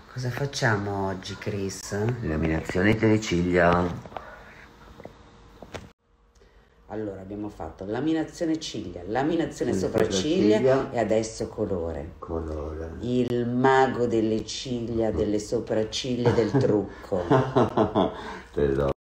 Cosa facciamo oggi, Chris? Laminazione delle ciglia. Allora, abbiamo fatto laminazione ciglia, laminazione Sopracciglia. sopracciglia e adesso colore. Colore. Il mago delle ciglia, delle sopracciglia e del trucco. Te lo